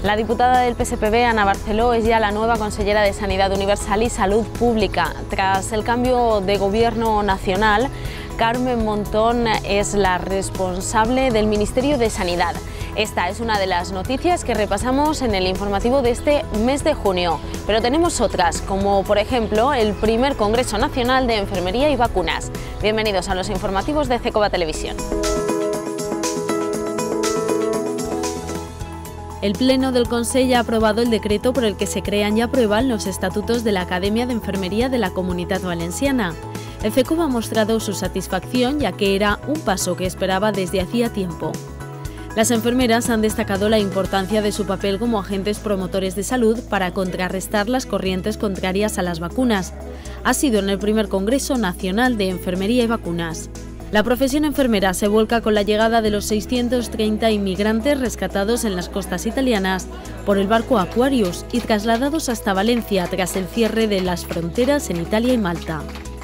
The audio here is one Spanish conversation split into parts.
La diputada del PSPB, Ana Barceló, es ya la nueva consellera de Sanidad Universal y Salud Pública. Tras el cambio de gobierno nacional, Carmen Montón es la responsable del Ministerio de Sanidad. Esta es una de las noticias que repasamos en el informativo de este mes de junio, pero tenemos otras, como por ejemplo el primer Congreso Nacional de Enfermería y Vacunas. Bienvenidos a los informativos de CECOBA Televisión. El Pleno del Consell ha aprobado el decreto por el que se crean y aprueban los estatutos de la Academia de Enfermería de la Comunitat Valenciana. El CECOBA ha mostrado su satisfacción, ya que era un paso que esperaba desde hacía tiempo. Las enfermeras han destacado la importancia de su papel como agentes promotores de salud para contrarrestar las corrientes contrarias a las vacunas. Ha sido en el primer Congreso Nacional de Enfermería y Vacunas. La profesión enfermera se vuelca con la llegada de los 630 inmigrantes rescatados en las costas italianas por el barco Aquarius y trasladados hasta Valencia tras el cierre de las fronteras en Italia y Malta.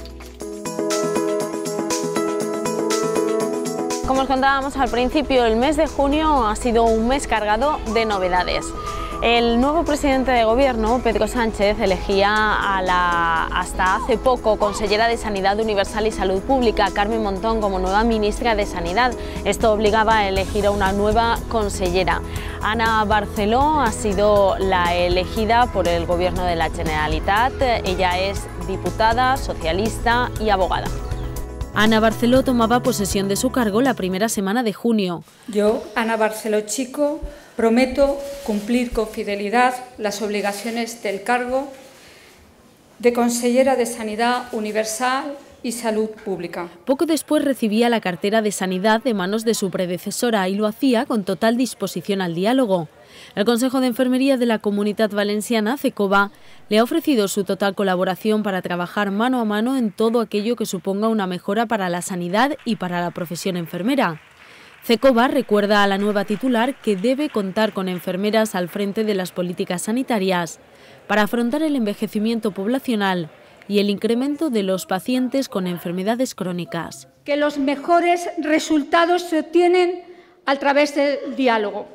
Como os contábamos al principio, el mes de junio ha sido un mes cargado de novedades. El nuevo presidente de gobierno, Pedro Sánchez, elegía a la hasta hace poco consellera de Sanidad Universal y Salud Pública, Carmen Montón, como nueva ministra de Sanidad. Esto obligaba a elegir a una nueva consellera. Ana Barceló ha sido la elegida por el gobierno de la Generalitat. Ella es diputada, socialista y abogada. Ana Barceló tomaba posesión de su cargo la primera semana de junio. Yo, Ana Barceló Chico, prometo cumplir con fidelidad las obligaciones del cargo de consellera de Sanidad Universal y Salud Pública. Poco después recibía la cartera de Sanidad de manos de su predecesora y lo hacía con total disposición al diálogo. El Consejo de Enfermería de la Comunitat Valenciana, CECOBA, le ha ofrecido su total colaboración para trabajar mano a mano en todo aquello que suponga una mejora para la sanidad y para la profesión enfermera. CECOBA recuerda a la nueva titular que debe contar con enfermeras al frente de las políticas sanitarias para afrontar el envejecimiento poblacional y el incremento de los pacientes con enfermedades crónicas. Que los mejores resultados se obtienen a través del diálogo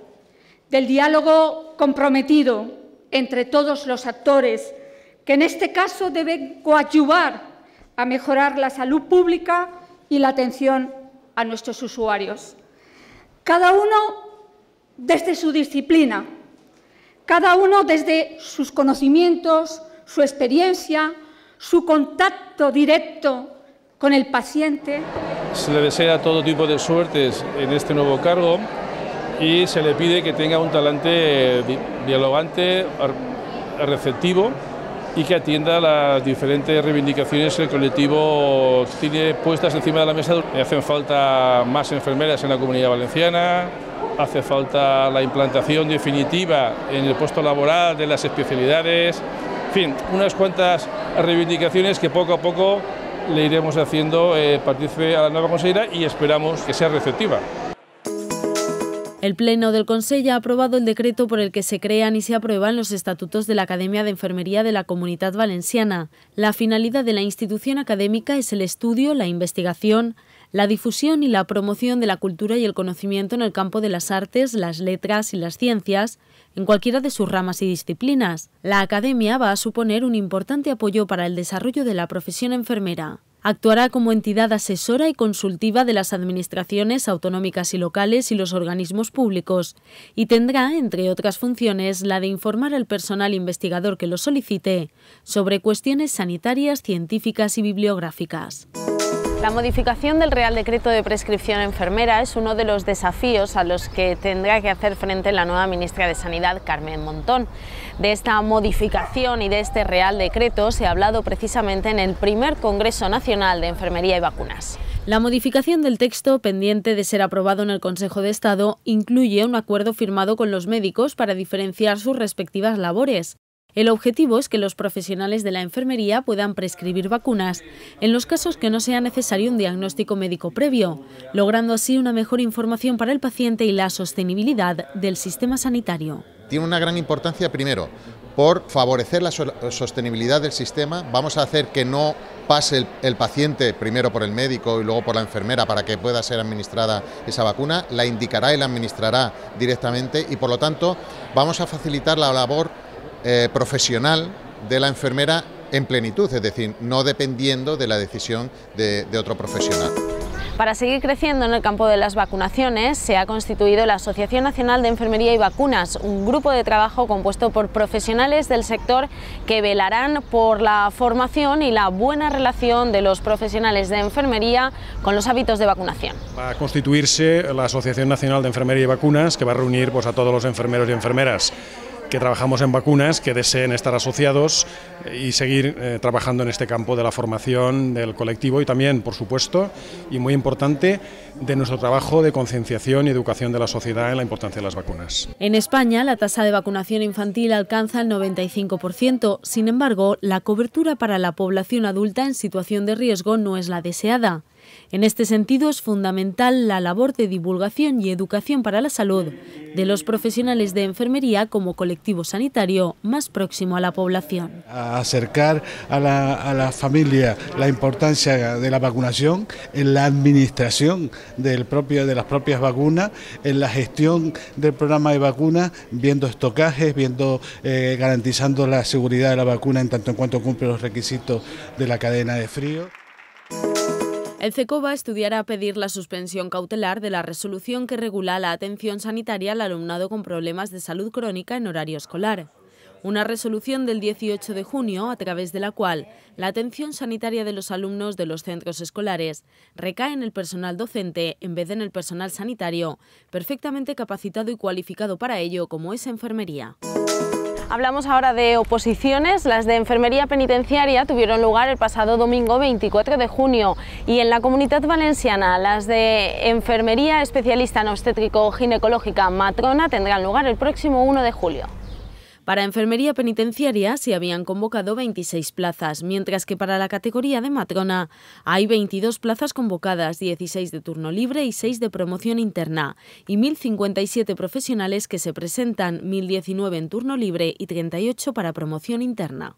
comprometido entre todos los actores, que en este caso deben coadyuvar a mejorar la salud pública y la atención a nuestros usuarios. Cada uno desde su disciplina, cada uno desde sus conocimientos, su experiencia, su contacto directo con el paciente. Se le desea todo tipo de suertes en este nuevo cargo y se le pide que tenga un talante dialogante, receptivo y que atienda las diferentes reivindicaciones que el colectivo tiene puestas encima de la mesa. Hacen falta más enfermeras en la Comunidad Valenciana, hace falta la implantación definitiva en el puesto laboral de las especialidades, en fin, unas cuantas reivindicaciones que poco a poco le iremos haciendo partícipe a la nueva consellera y esperamos que sea receptiva. El Pleno del Consell ha aprobado el decreto por el que se crean y se aprueban los estatutos de la Academia de Enfermería de la Comunitat Valenciana. La finalidad de la institución académica es el estudio, la investigación, la difusión y la promoción de la cultura y el conocimiento en el campo de las artes, las letras y las ciencias, en cualquiera de sus ramas y disciplinas. La Academia va a suponer un importante apoyo para el desarrollo de la profesión enfermera. Actuará como entidad asesora y consultiva de las administraciones autonómicas y locales y los organismos públicos y tendrá, entre otras funciones, la de informar al personal investigador que lo solicite sobre cuestiones sanitarias, científicas y bibliográficas. La modificación del Real Decreto de Prescripción Enfermera es uno de los desafíos a los que tendrá que hacer frente la nueva ministra de Sanidad, Carmen Montón. De esta modificación y de este Real Decreto se ha hablado precisamente en el primer Congreso Nacional de Enfermería y Vacunas. La modificación del texto, pendiente de ser aprobado en el Consejo de Estado, incluye un acuerdo firmado con los médicos para diferenciar sus respectivas labores. El objetivo es que los profesionales de la enfermería puedan prescribir vacunas en los casos que no sea necesario un diagnóstico médico previo, logrando así una mejor información para el paciente y la sostenibilidad del sistema sanitario. Tiene una gran importancia, primero, por favorecer la sostenibilidad del sistema. Vamos a hacer que no pase el paciente primero por el médico y luego por la enfermera para que pueda ser administrada esa vacuna, la indicará y la administrará directamente y por lo tanto vamos a facilitar la labor profesional de la enfermera en plenitud, es decir, no dependiendo de la decisión de otro profesional. Para seguir creciendo en el campo de las vacunaciones, se ha constituido la Asociación Nacional de Enfermería y Vacunas, un grupo de trabajo compuesto por profesionales del sector que velarán por la formación y la buena relación de los profesionales de enfermería con los hábitos de vacunación. Va a constituirse la Asociación Nacional de Enfermería y Vacunas, que va a reunir a todos los enfermeros y enfermeras que trabajamos en vacunas, que deseen estar asociados y seguir trabajando en este campo de la formación del colectivo y también, por supuesto, y muy importante, de nuestro trabajo de concienciación y educación de la sociedad en la importancia de las vacunas. En España, la tasa de vacunación infantil alcanza el 95%. Sin embargo, la cobertura para la población adulta en situación de riesgo no es la deseada. En este sentido, es fundamental la labor de divulgación y educación para la salud de los profesionales de enfermería como colectivo sanitario más próximo a la población. A acercar a la familia la importancia de la vacunación en la administración de las propias vacunas, en la gestión del programa de vacunas, viendo estocajes, garantizando la seguridad de la vacuna en tanto en cuanto cumple los requisitos de la cadena de frío. El CECOVA estudiará pedir la suspensión cautelar de la resolución que regula la atención sanitaria al alumnado con problemas de salud crónica en horario escolar. Una resolución del 18 de junio, a través de la cual la atención sanitaria de los alumnos de los centros escolares recae en el personal docente en vez de en el personal sanitario, perfectamente capacitado y cualificado para ello, como es enfermería. Hablamos ahora de oposiciones. Las de enfermería penitenciaria tuvieron lugar el pasado domingo 24 de junio y en la Comunitat Valenciana las de enfermería especialista en obstétrico-ginecológica matrona tendrán lugar el próximo 1 de julio. Para enfermería penitenciaria se habían convocado 26 plazas, mientras que para la categoría de matrona hay 22 plazas convocadas, 16 de turno libre y 6 de promoción interna, y 1.057 profesionales que se presentan, 1.019 en turno libre y 38 para promoción interna.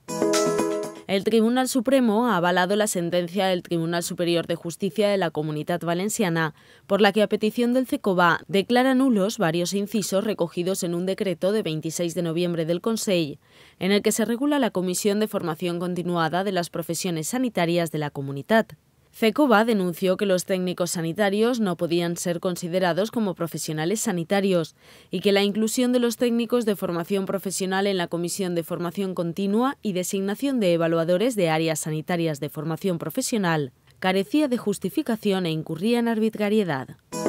El Tribunal Supremo ha avalado la sentencia del Tribunal Superior de Justicia de la Comunitat Valenciana, por la que a petición del CECOVA declara nulos varios incisos recogidos en un decreto de 26 de noviembre del Consell, en el que se regula la Comisión de Formación Continuada de las Profesiones Sanitarias de la Comunitat. CECOVA denunció que los técnicos sanitarios no podían ser considerados como profesionales sanitarios y que la inclusión de los técnicos de formación profesional en la Comisión de Formación Continua y designación de evaluadores de áreas sanitarias de formación profesional carecía de justificación e incurría en arbitrariedad.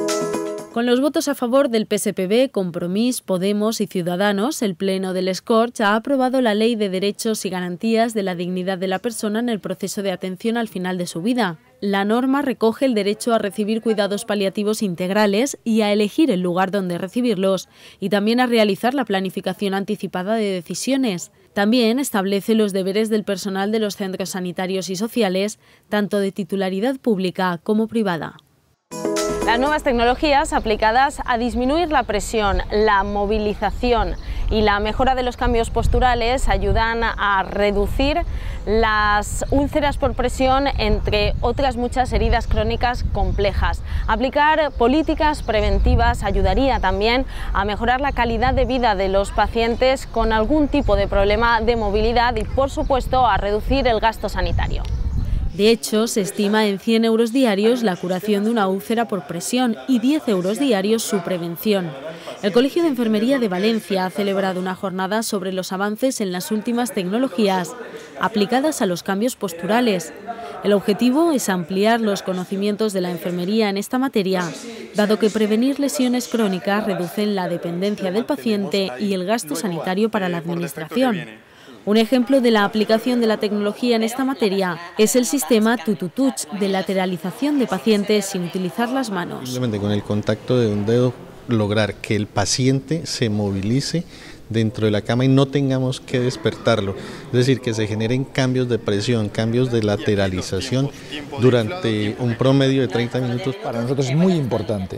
Con los votos a favor del PSPB, Compromís, Podemos y Ciudadanos, el Pleno del Escorch ha aprobado la Ley de Derechos y Garantías de la Dignidad de la Persona en el proceso de atención al final de su vida. La norma recoge el derecho a recibir cuidados paliativos integrales y a elegir el lugar donde recibirlos, y también a realizar la planificación anticipada de decisiones. También establece los deberes del personal de los centros sanitarios y sociales, tanto de titularidad pública como privada. Las nuevas tecnologías aplicadas a disminuir la presión, la movilización y la mejora de los cambios posturales ayudan a reducir las úlceras por presión, entre otras muchas heridas crónicas complejas. Aplicar políticas preventivas ayudaría también a mejorar la calidad de vida de los pacientes con algún tipo de problema de movilidad y, por supuesto, a reducir el gasto sanitario. De hecho, se estima en 100 euros diarios la curación de una úlcera por presión y 10 euros diarios su prevención. El Colegio de Enfermería de Valencia ha celebrado una jornada sobre los avances en las últimas tecnologías aplicadas a los cambios posturales. El objetivo es ampliar los conocimientos de la enfermería en esta materia, dado que prevenir lesiones crónicas reducen la dependencia del paciente y el gasto sanitario para la administración. Un ejemplo de la aplicación de la tecnología en esta materia es el sistema TuTuTouch de lateralización de pacientes sin utilizar las manos. Simplemente con el contacto de un dedo lograr que el paciente se movilice dentro de la cama y no tengamos que despertarlo, es decir, que se generen cambios de presión, cambios de lateralización durante un promedio de 30 minutos. Para nosotros es muy importante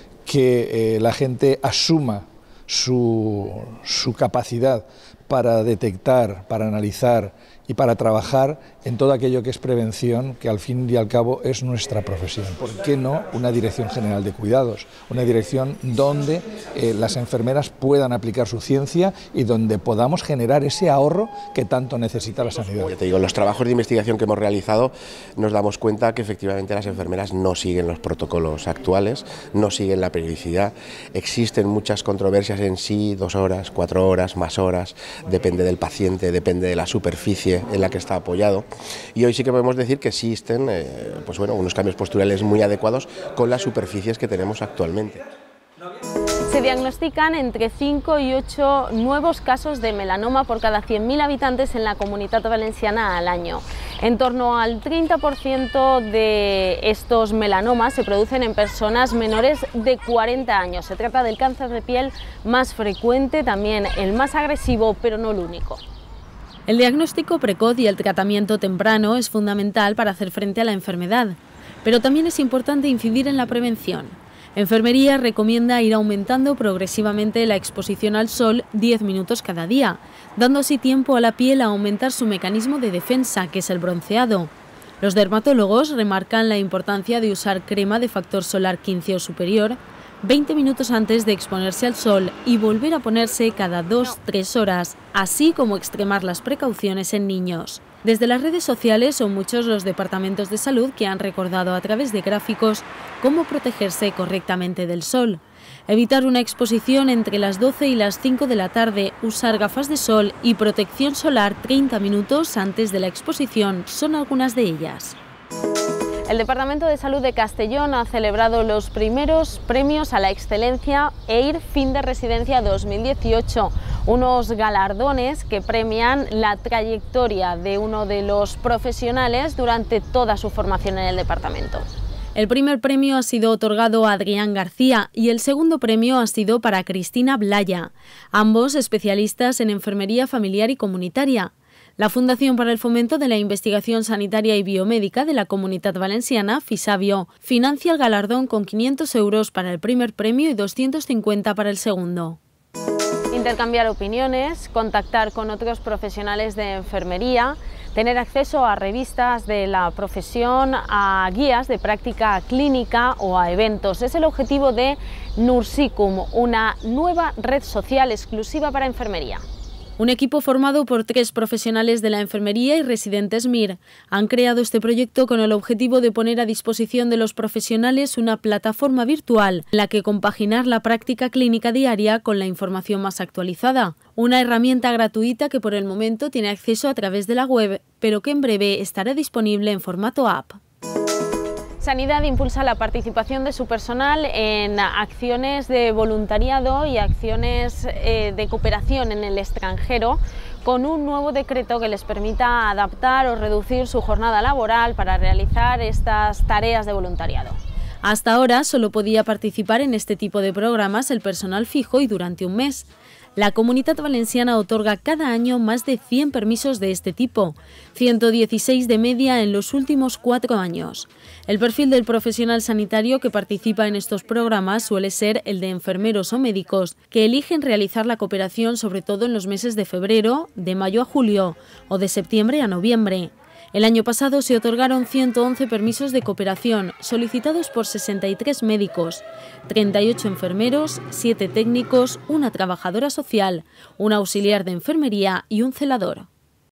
que la gente asuma su capacidad para detectar, para analizar y para trabajar en todo aquello que es prevención, que al fin y al cabo es nuestra profesión. ¿Por qué no una dirección general de cuidados? Una dirección donde las enfermeras puedan aplicar su ciencia y donde podamos generar ese ahorro que tanto necesita la sanidad. Ya te digo, en los trabajos de investigación que hemos realizado nos damos cuenta que efectivamente las enfermeras no siguen los protocolos actuales, no siguen la periodicidad. Existen muchas controversias en sí, 2 horas, 4 horas, más horas, depende del paciente, depende de la superficie en la que está apoyado, y hoy sí que podemos decir que existen pues bueno, unos cambios posturales muy adecuados con las superficies que tenemos actualmente. Se diagnostican entre 5 y 8 nuevos casos de melanoma por cada 100.000 habitantes en la Comunitat Valenciana al año. En torno al 30% de estos melanomas se producen en personas menores de 40 años. Se trata del cáncer de piel más frecuente, también el más agresivo, pero no el único. El diagnóstico precoz y el tratamiento temprano es fundamental para hacer frente a la enfermedad, pero también es importante incidir en la prevención. Enfermería recomienda ir aumentando progresivamente la exposición al sol 10 minutos cada día, dando así tiempo a la piel a aumentar su mecanismo de defensa, que es el bronceado. Los dermatólogos remarcan la importancia de usar crema de factor solar 15 o superior 20 minutos antes de exponerse al sol y volver a ponerse cada 2-3 horas, así como extremar las precauciones en niños. Desde las redes sociales son muchos los departamentos de salud que han recordado a través de gráficos cómo protegerse correctamente del sol. Evitar una exposición entre las 12 y las 5 de la tarde, usar gafas de sol y protección solar 30 minutos antes de la exposición son algunas de ellas. El Departamento de Salud de Castellón ha celebrado los primeros premios a la excelencia EIR Fin de Residencia 2018, unos galardones que premian la trayectoria de uno de los profesionales durante toda su formación en el departamento. El primer premio ha sido otorgado a Adrián García y el segundo premio ha sido para Cristina Blaya, ambos especialistas en enfermería familiar y comunitaria. La Fundación para el Fomento de la Investigación Sanitaria y Biomédica de la Comunitat Valenciana, FISABIO, financia el galardón con 500 euros para el primer premio y 250 para el segundo. Intercambiar opiniones, contactar con otros profesionales de enfermería, tener acceso a revistas de la profesión, a guías de práctica clínica o a eventos. Es el objetivo de Nursicum, una nueva red social exclusiva para enfermería. Un equipo formado por 3 profesionales de la enfermería y residentes MIR han creado este proyecto con el objetivo de poner a disposición de los profesionales una plataforma virtual en la que compaginar la práctica clínica diaria con la información más actualizada. Una herramienta gratuita que por el momento tiene acceso a través de la web, pero que en breve estará disponible en formato app. Sanidad impulsa la participación de su personal en acciones de voluntariado y acciones de cooperación en el extranjero con un nuevo decreto que les permita adaptar o reducir su jornada laboral para realizar estas tareas de voluntariado. Hasta ahora solo podía participar en este tipo de programas el personal fijo y durante un mes. La Comunitat Valenciana otorga cada año más de 100 permisos de este tipo, 116 de media en los últimos 4 años. El perfil del profesional sanitario que participa en estos programas suele ser el de enfermeros o médicos, que eligen realizar la cooperación sobre todo en los meses de febrero, de mayo a julio o de septiembre a noviembre. El año pasado se otorgaron 111 permisos de cooperación solicitados por 63 médicos, 38 enfermeros, 7 técnicos, una trabajadora social, un auxiliar de enfermería y un celador.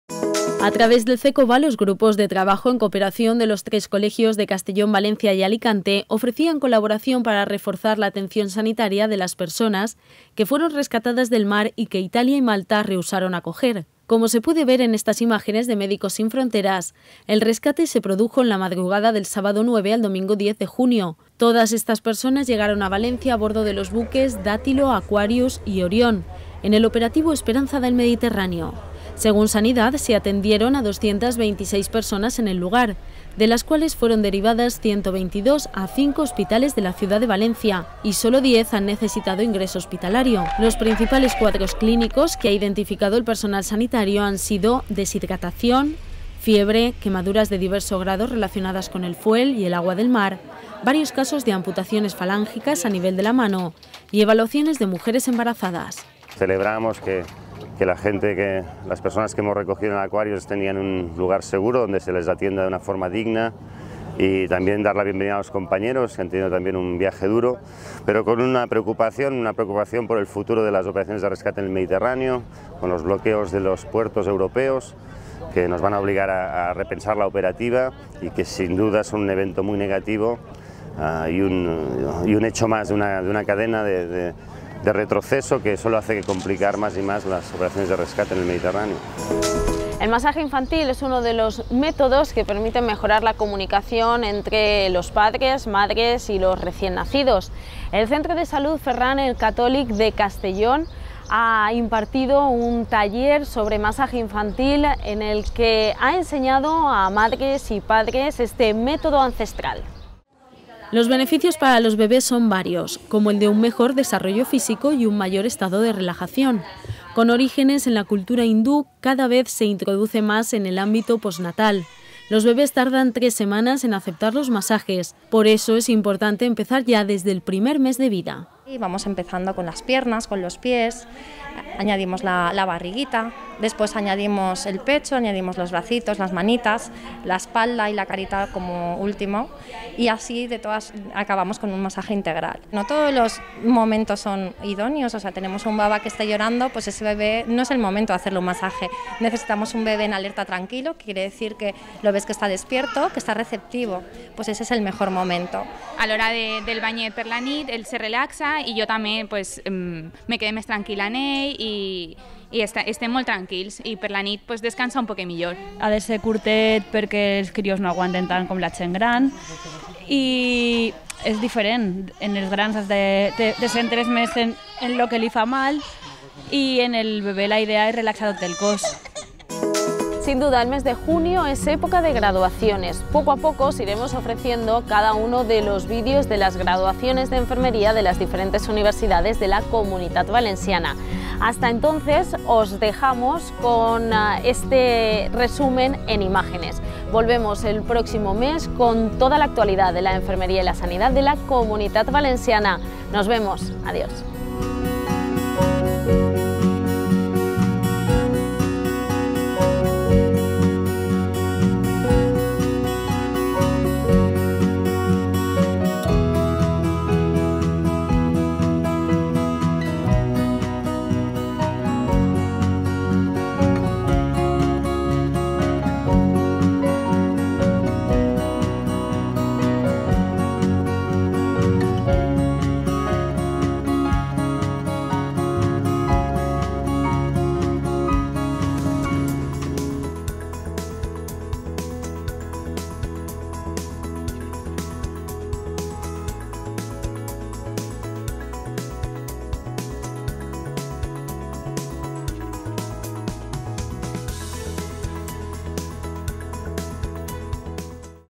A través del CECOVA, los grupos de trabajo en cooperación de los 3 colegios de Castellón, Valencia y Alicante ofrecían colaboración para reforzar la atención sanitaria de las personas que fueron rescatadas del mar y que Italia y Malta rehusaron acoger. Como se puede ver en estas imágenes de Médicos Sin Fronteras, el rescate se produjo en la madrugada del sábado 9 al domingo 10 de junio. Todas estas personas llegaron a Valencia a bordo de los buques Dátilo, Aquarius y Orión, en el operativo Esperanza del Mediterráneo. Según Sanidad, se atendieron a 226 personas en el lugar, de las cuales fueron derivadas 122 a 5 hospitales de la ciudad de Valencia y solo 10 han necesitado ingreso hospitalario. Los principales cuadros clínicos que ha identificado el personal sanitario han sido deshidratación, fiebre, quemaduras de diverso grado relacionadas con el fuel y el agua del mar, varios casos de amputaciones falángicas a nivel de la mano y evaluaciones de mujeres embarazadas. Celebramos que que las personas que hemos recogido en el acuario estén en un lugar seguro donde se les atienda de una forma digna, y también dar la bienvenida a los compañeros que han tenido también un viaje duro, pero con una preocupación por el futuro de las operaciones de rescate en el Mediterráneo, con los bloqueos de los puertos europeos que nos van a obligar a repensar la operativa, y que sin duda son un evento muy negativo y un hecho más de una cadena de retroceso que solo hace que complicar más y más las operaciones de rescate en el Mediterráneo. El masaje infantil es uno de los métodos que permiten mejorar la comunicación entre los padres, madres y los recién nacidos. El Centro de Salud Ferran el Catòlic de Castellón ha impartido un taller sobre masaje infantil en el que ha enseñado a madres y padres este método ancestral. Los beneficios para los bebés son varios, como el de un mejor desarrollo físico y un mayor estado de relajación. Con orígenes en la cultura hindú, cada vez se introduce más en el ámbito postnatal. Los bebés tardan 3 semanas en aceptar los masajes, por eso es importante empezar ya desde el primer mes de vida. Y vamos empezando con las piernas, con los pies, añadimos la barriguita, después añadimos el pecho, añadimos los bracitos, las manitas, la espalda y la carita como último, y así acabamos con un masaje integral. No todos los momentos son idóneos, o sea, tenemos un baba que está llorando, pues ese bebé no es el momento de hacerle un masaje. Necesitamos un bebé en alerta tranquilo, que quiere decir que lo ves que está despierto, que está receptivo, pues ese es el mejor momento. A l'hora del banyet per la nit, ell se relaxa i jo també pues, me quedé més tranquil·la en ell i estem molt tranquils, i per la nit pues, descansa un poc millor. Ha de ser curtet perquè els crios no aguanten tant com la gent gran, i és diferent. En els grans has de centres més en el que li fa mal, i en el bebè la idea és relaxar tot el cos. Sin duda, el mes de junio es época de graduaciones. Poco a poco os iremos ofreciendo cada uno de los vídeos de las graduaciones de enfermería de las diferentes universidades de la Comunitat Valenciana. Hasta entonces os dejamos con este resumen en imágenes. Volvemos el próximo mes con toda la actualidad de la enfermería y la sanidad de la Comunitat Valenciana. Nos vemos. Adiós.